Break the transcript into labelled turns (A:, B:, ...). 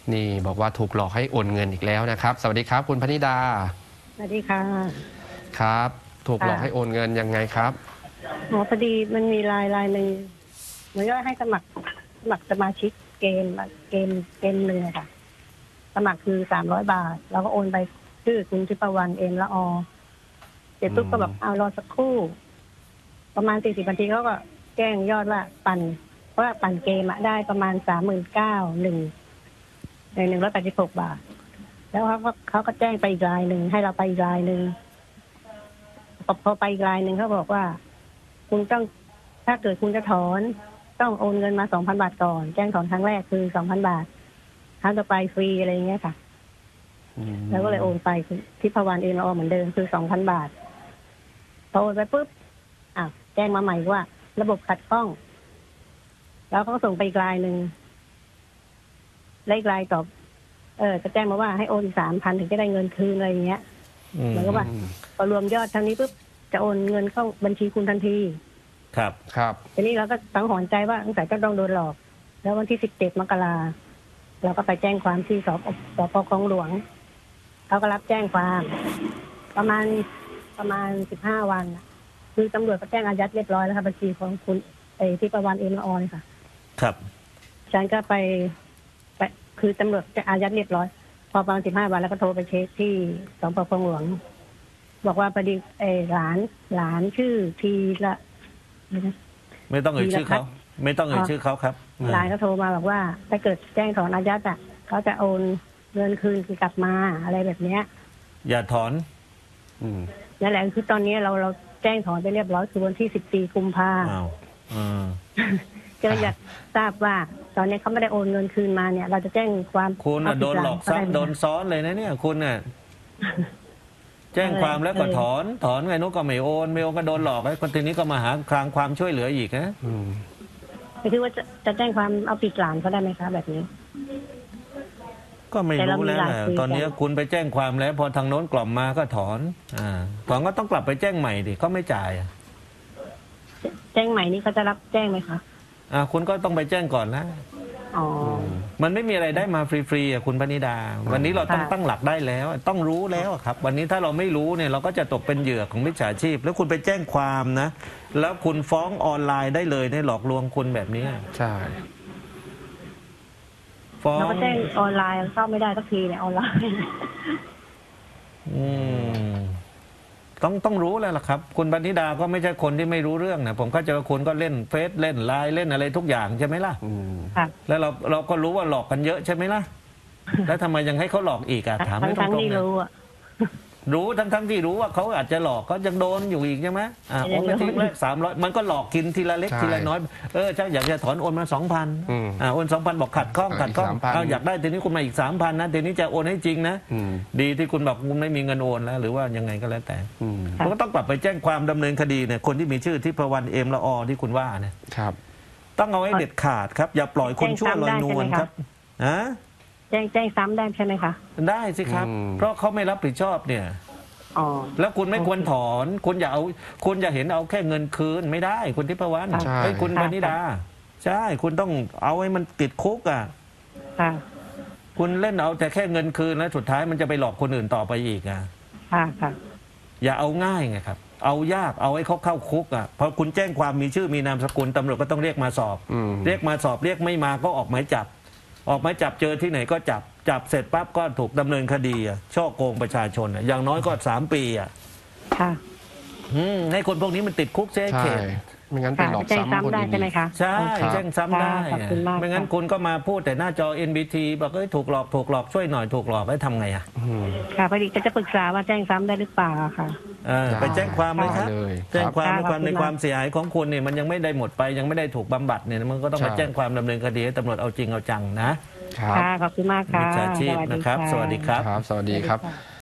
A: นี่บอกว่าถูกหลอกให้โอนเงินอีกแล้วนะครับสวัสดีครับคุณพนิดา
B: สวัสดีค่ะ
A: ครับถูกหลอกให้โอนเงินยังไงครับ
B: พอดีมันมีรายหนึ่งเหมือนว่าให้สมัครสมาชิกเกมหนึ่งค่ะสมัครคือ300 บาทแล้วก็โอนไปชื่อคุณทิพวรรณเอมละอเสร็จปุ๊บก็แบบเอารอสักครู่ประมาณ40 นาทีเขาก็แจ้งยอดว่าปั่นเกมได้ประมาณ39,186 บาทแล้วเขาก็แจ้งไปอีกรายหนึ่งให้เราไปอีกรายหนึ่งพอไปอีกรายหนึ่งเขาบอกว่าคุณต้องถ้าเกิดคุณจะถอนต้องโอนเงินมา 2,000 บาทก่อนแจ้งถอนครั้งแรกคือ 2,000 บาทครั้งต่อไปฟรีอะไรอย่างเงี้ยค่ะแล้วก็เลยโอนไปทิพวรรณเอมละอเหมือนเดิมคือ 2,000 บาทพอโอนไปปุ๊บแจ้งมาใหม่ว่าระบบขัดข้องแล้วเขาก็ส่งไปอีกรายหนึ่งและอีกรายตอบจะแจ้งมาว่าให้โอน3,000ถึงจะได้เงินคืนอะไรอย่างเงี้ยเหมือนกับว่าพอรวมยอดเท่านี้ปุ๊บจะโอนเงินเข้าบัญชีคุณทันที
A: ครับ
B: ทีนี้เราก็สังหรณ์ใจว่าสงสัยจะต้องโดนหลอกแล้ววันที่17 มกราเราก็ไปแจ้งความที่สพ.คลองหลวงเขาก็รับแจ้งความประมาณ15 วันคือตำรวจก็แจ้งอายัดเรียบร้อยแล้วค่ะบัญชีของคุณที่ประวันเอมละอเลยค่ะ
A: ครับ
B: ฉันก็ไปคือตำรวจจะอายัดเรียบร้อยพอประมาณ15 วันแล้วก็โทรไปเช็คที่สพ.คลองหลวงบอกว่าพอดีหลานชื่อทีละ
C: ไม่ต้องเอ่ยชื่อเขาไม่ต้องเอ่ยชื่อเขาครับ
B: หลานก็โทรมาบอกว่าถ้าเกิดแจ้งถอนอายัดเขาจะโอนเงินคืนกลับมาอะไรแบบเนี้ย
C: อย่าถอน
B: นั่นแหละคือตอนนี้เราแจ้งถอนไปเรียบร้อยคือวันที่14 กุมภาพันธ์ก็อยากทราบว่าตอนนี้เขาไม่ได้โอนเงินคืนมาเนี่ยเราจะแจ้งความ
C: คุณโดนหลอกซ้ำโดนซ้อนเลยนะเนี่ยคุณน่ะแจ้งความแล้วก็ถอนไงนุ๊กก็ไม่โอนก็โดนหลอกแล้วคนทีนี้ก็มาหาความช่วยเหลืออีกนะ
B: คือว่าจะแจ้งความเอาผิดหลานเขาได้ไหมคะแบบนี้
C: ก็ไม่รู้แล้วตอนนี้คุณไปแจ้งความแล้วพอทางโน้นกล่อมมาก็ถอนก็ต้องกลับไปแจ้งใหม่ดิเขาไม่จ่าย
B: แจ้งใหม่นี้เขาจะรับแจ้งไหมคะ
C: คุณก็ต้องไปแจ้งก่อนนะมันไม่มีอะไรได้มาฟรีๆคุณพนิดาวันนี้เราต้องตั้งหลักได้แล้วต้องรู้แล้วครับวันนี้ถ้าเราไม่รู้เนี่ยเราก็จะตกเป็นเหยื่อของมิจฉาชีพแล้วคุณไปแจ้งความนะแล้วคุณฟ้องออนไลน์ได้เลยในหลอกลวงคุณแบบนี้
A: ใช่
B: ฟ้องแล้วก็แจ้งออนไลน์เข้าไม่ได้สักทีเนี่ยออนไลน์
C: ต้องรู้แล้วล่ะครับคุณพนิดาก็ไม่ใช่คนที่ไม่รู้เรื่องนะผมเข้าใจว่าคุณก็เล่นเฟซเล่นไลน์เล่นอะไรทุกอย่างใช่ไหมล่ะแล้วเราก็รู้ว่าหลอกกันเยอะใช่ไหมล่ะแล้วทำไมยังให้เขาหลอกอีกถามให้ตรงๆเลยรู้ทั้งที่รู้ว่าเขาอาจจะหลอกก็ยังโดนอยู่อีกใช่ไหมโอนไปทีแรก300มันก็หลอกกินทีละเล็กทีละน้อยใช่อยากจะถอนโอนมา 2,000โอน 2,000บอกขัดข้องอยากได้ทีนี้คุณมาอีก 3,000นะทีนี้จะโอนให้จริงนะดีที่คุณบอกคุณไม่มีเงินโอนแล้วหรือว่ายังไงก็แล้วแต่คุณก็ต้องกลับไปแจ้งความดำเนินคดีเนี่ยคนที่มีชื่อทิพวรรณเอมละอที่คุณว่าเนี่ยต้องเอาให้เด็ดขาดครับอย่าปล่อยคนชั่วลอยนวลครับ
B: แจ้งซ้ำได้ใช่ไหมคะ
C: ได้สิครับเพราะเขาไม่รับผิดชอบเนี่ยแล้วคุณไม่ควรถอนคุณอย่าเห็นเอาแค่เงินคืนไม่ได้คุณทิพวรรณให้คุณพนิดาใช่คุณต้องเอาให้มันติดคุกคุณเล่นเอาแต่แค่เงินคืนแล้วสุดท้ายมันจะไปหลอกคนอื่นต่อไปอีกอย่าเอาง่ายไงครับเอายากเอาให้เขาเข้าคุกพอคุณแจ้งความมีชื่อมีนามสกุลตำรวจก็ต้องเรียกมาสอบเรียกไม่มาก็ออกหมายจับเจอที่ไหนก็จับเสร็จปั๊บก็ถูกดำเนินคดีช่อโกงประชาชนอย่างน้อยก็3 ปีให้คนพวกนี้มันติดคุกเสียเข็ด
A: ไม่งั้นไปหลอกซ้ำ
B: ได้ใช่ไหมคะ
C: ใช่แจ้งซ้ำได้ไม่งั้นคุณก็มาพูดแต่หน้าจอ NBT บอกถูกหลอกช่วยหน่อยถูกหลอกให้ทำไง
B: ค่ะพอดีจะปรึกษาว่าแจ้งซ้ำได้หรือเปล่าค่ะ
C: ไปแจ้งความเลยครับแจ้งความในความเสียหายของคุณเนี่ยมันยังไม่ได้หมดไปยังไม่ได้ถูกบำบัดเนี่ยมันก็ต้องมาแจ้งความดำเนินคดีให้ตำรวจเอาจริงเอาจังนะ
B: ค่ะขอบคุณมากค่ะ
C: มิจฉาชีพนะครับสวัสดีครับ
A: สวัสดีครับ